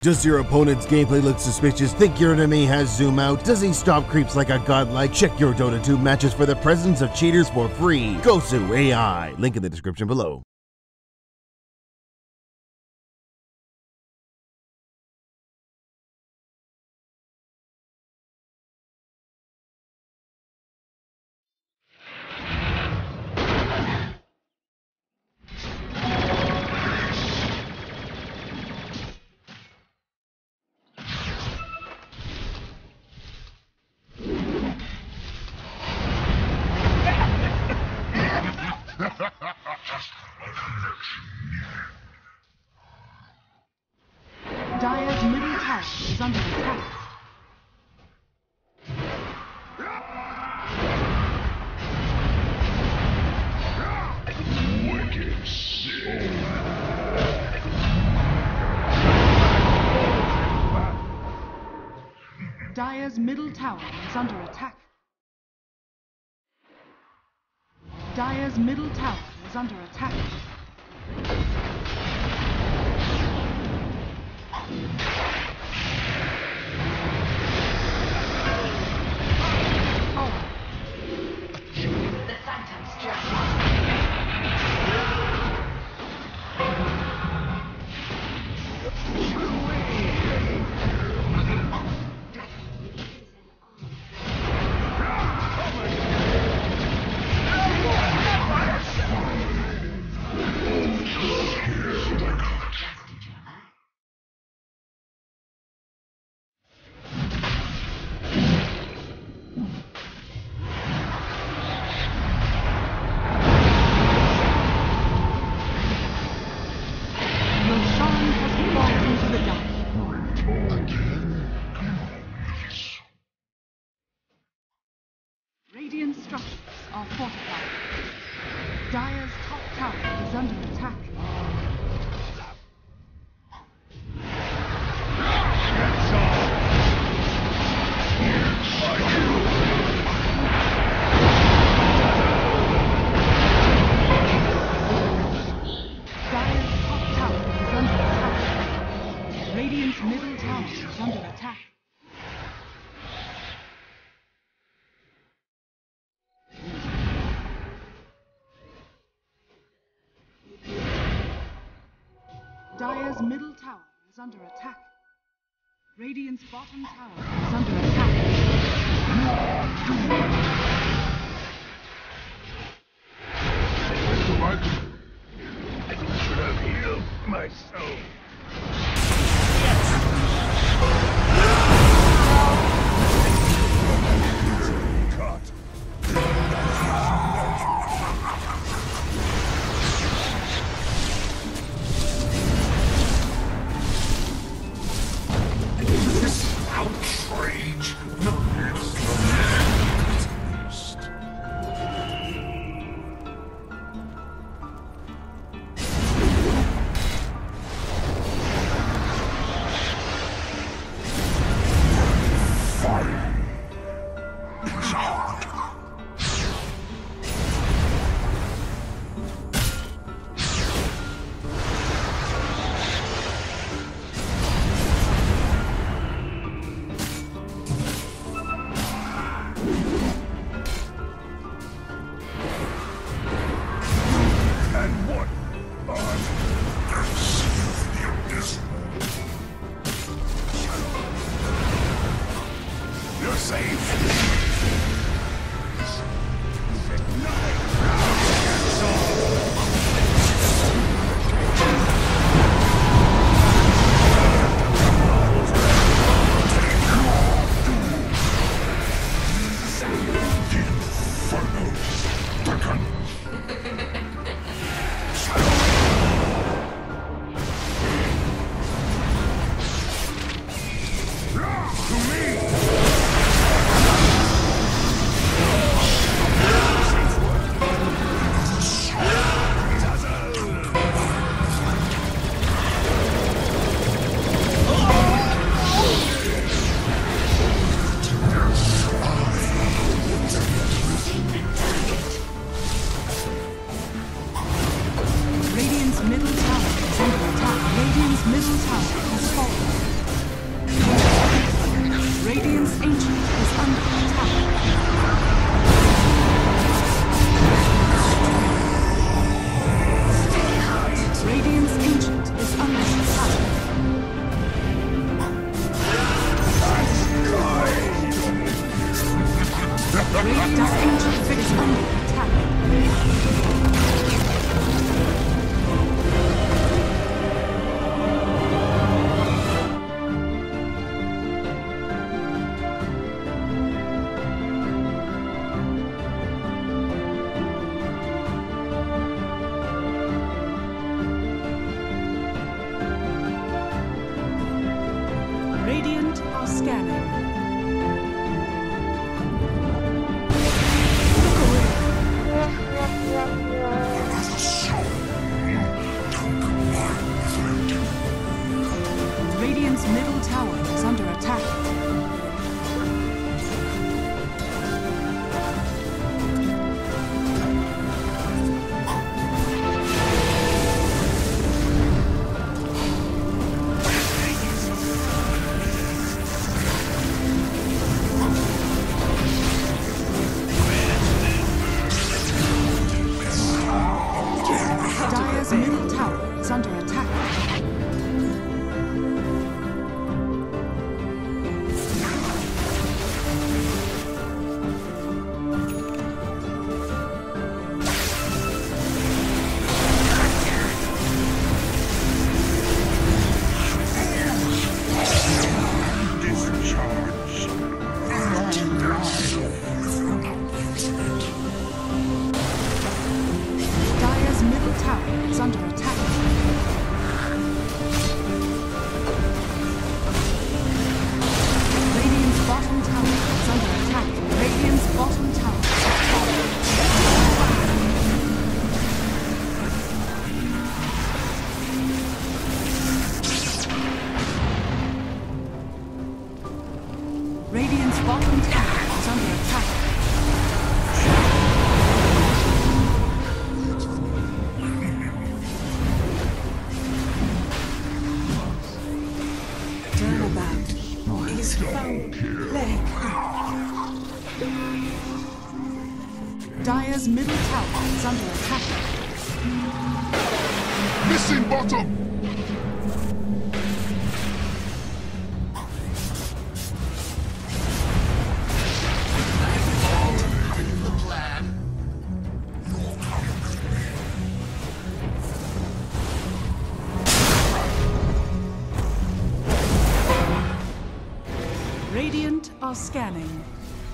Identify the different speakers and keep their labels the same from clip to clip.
Speaker 1: Does your opponent's gameplay look suspicious? Think your enemy has zoom out? Does he stop creeps like a godlike? Check your Dota 2 matches for the presence of cheaters for free. Gosu AI, link in the description below.
Speaker 2: Dire's middle tower is under attack.
Speaker 3: Wicked soul.
Speaker 2: Dire's middle tower is under attack. Dire's middle tower is under attack.
Speaker 4: The Phantom's just
Speaker 2: Radiant structures are fortified. Dire's top tower is under attack. Dire's top tower is under attack. Radiant's middle tower is under attack. Dire's middle tower is under attack. Radiant's bottom tower is under attack.
Speaker 3: I should have healed my soul.
Speaker 2: Radiant are scanning. Radiant's middle tower is under attack. Dire's middle tower is under attack. Dire's middle tower is under attack. Radiant's bottom tower is under attack. Radiant's bottom tower is falling. Radiant's bottom tower is under attack. Turnabout is foul play. Dire's middle tower is under attack.
Speaker 3: Missing bottom!
Speaker 2: Radiant are scanning.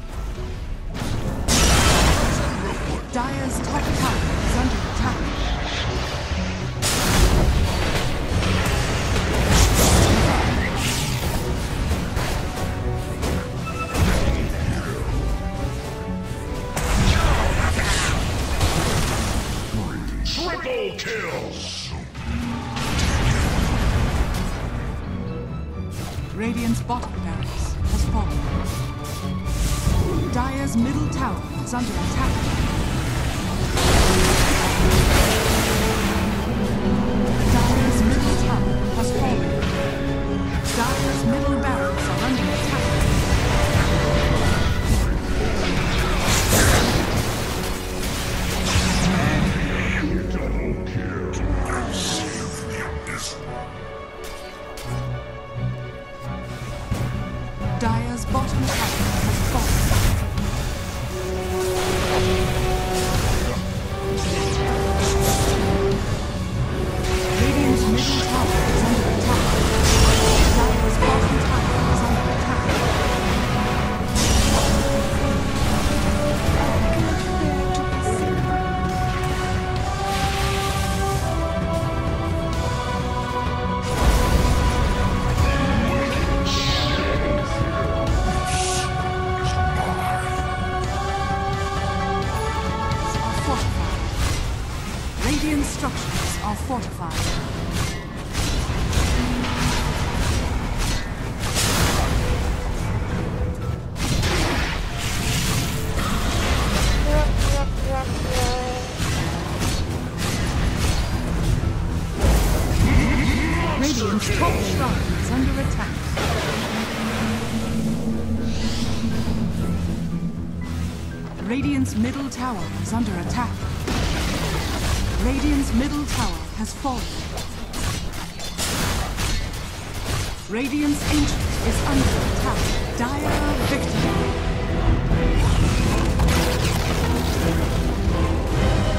Speaker 2: Dire's top tower is under attack.
Speaker 3: Triple kill!
Speaker 2: Radiant's bottom barracks has fallen. Dire's middle tower is under attack. Dire's middle tower has fallen. Dire's middle barracks are under attack. Dire's bottom tower has fallen. Radiant's middle tower is under attack. Dire's bottom tower is under attack. Radiant structures are fortified. Radiant's top shrine is under attack. Radiant's middle tower is under attack. Radiant's middle tower has fallen. Radiant's ancient is under attack. Dire victory.